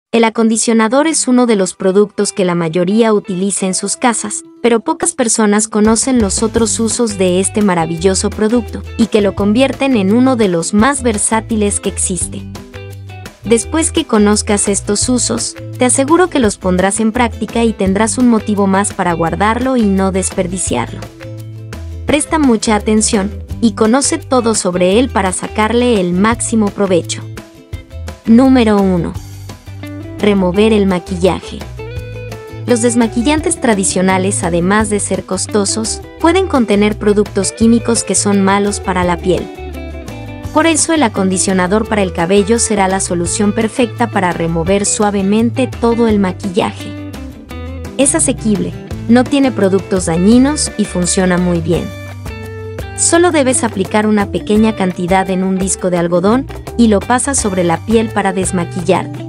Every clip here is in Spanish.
El acondicionador es uno de los productos que la mayoría utiliza en sus casas, pero pocas personas conocen los otros usos de este maravilloso producto y que lo convierten en uno de los más versátiles que existe. Después que conozcas estos usos, te aseguro que los pondrás en práctica y tendrás un motivo más para guardarlo y no desperdiciarlo. Presta mucha atención y conoce todo sobre él para sacarle el máximo provecho. Número 1. Remover el maquillaje. Los desmaquillantes tradicionales, además de ser costosos, pueden contener productos químicos que son malos para la piel. Por eso el acondicionador para el cabello será la solución perfecta para remover suavemente todo el maquillaje. Es asequible, no tiene productos dañinos y funciona muy bien. Solo debes aplicar una pequeña cantidad en un disco de algodón y lo pasas sobre la piel para desmaquillarte.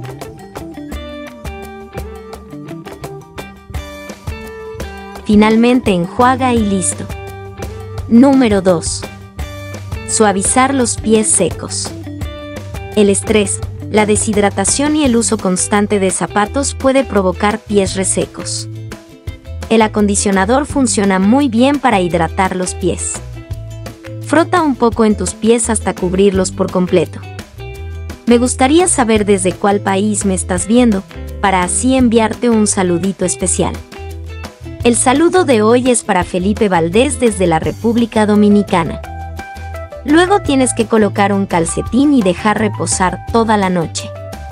Finalmente enjuaga y listo. Número 2. Suavizar los pies secos. El estrés, la deshidratación y el uso constante de zapatos puede provocar pies resecos. El acondicionador funciona muy bien para hidratar los pies. Frota un poco en tus pies hasta cubrirlos por completo. Me gustaría saber desde cuál país me estás viendo, para así enviarte un saludito especial. El saludo de hoy es para Felipe Valdés desde la República Dominicana. Luego tienes que colocar un calcetín y dejar reposar toda la noche.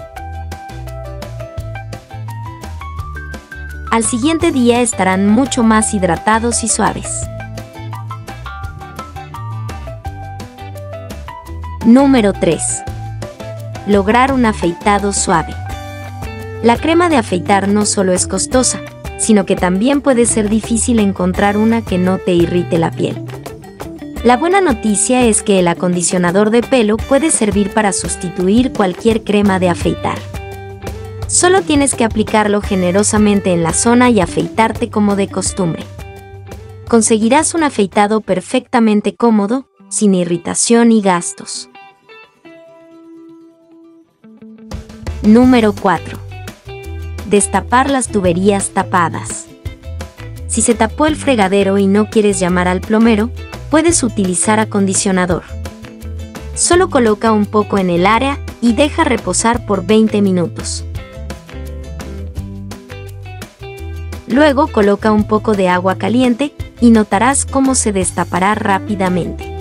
Al siguiente día estarán mucho más hidratados y suaves. Número 3. Lograr un afeitado suave. La crema de afeitar no solo es costosa, sino que también puede ser difícil encontrar una que no te irrite la piel. La buena noticia es que el acondicionador de pelo puede servir para sustituir cualquier crema de afeitar. Solo tienes que aplicarlo generosamente en la zona y afeitarte como de costumbre. Conseguirás un afeitado perfectamente cómodo, sin irritación y gastos. Número 4. Destapar las tuberías tapadas. Si se tapó el fregadero y no quieres llamar al plomero, puedes utilizar acondicionador. Solo coloca un poco en el área y deja reposar por 20 minutos. Luego coloca un poco de agua caliente y notarás cómo se destapará rápidamente.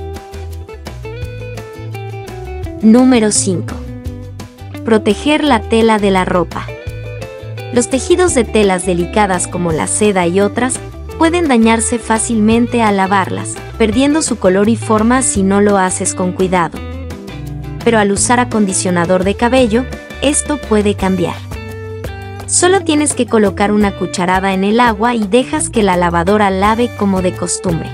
Número 5. Proteger la tela de la ropa. Los tejidos de telas delicadas como la seda y otras pueden dañarse fácilmente al lavarlas, perdiendo su color y forma si no lo haces con cuidado. Pero al usar acondicionador de cabello, esto puede cambiar. Solo tienes que colocar una cucharada en el agua y dejas que la lavadora lave como de costumbre.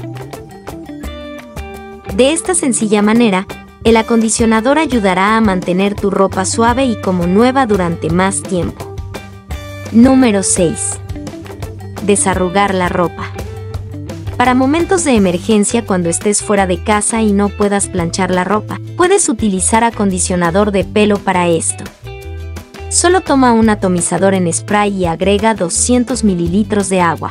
De esta sencilla manera, el acondicionador ayudará a mantener tu ropa suave y como nueva durante más tiempo. Número 6. Desarrugar la ropa. Para momentos de emergencia cuando estés fuera de casa y no puedas planchar la ropa, puedes utilizar acondicionador de pelo para esto. Solo toma un atomizador en spray y agrega 200 mililitros de agua.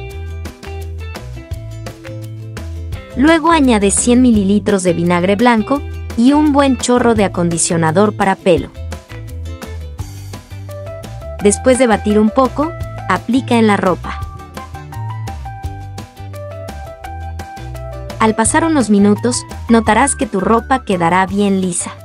Luego añade 100 mililitros de vinagre blanco y un buen chorro de acondicionador para pelo. Después de batir un poco, aplica en la ropa. Al pasar unos minutos, notarás que tu ropa quedará bien lisa.